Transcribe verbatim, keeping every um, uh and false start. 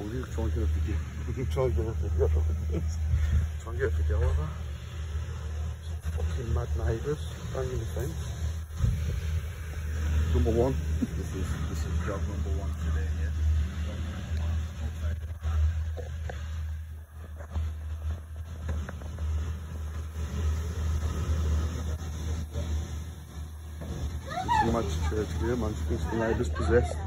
told you, try and get a video. Try and get a video. Try and get a video of her. Fucking mad neighbours, banging the fence. Number one. This is this is job number one today, yeah. This is a mad situation here, man. She thinks the neighbours possessed.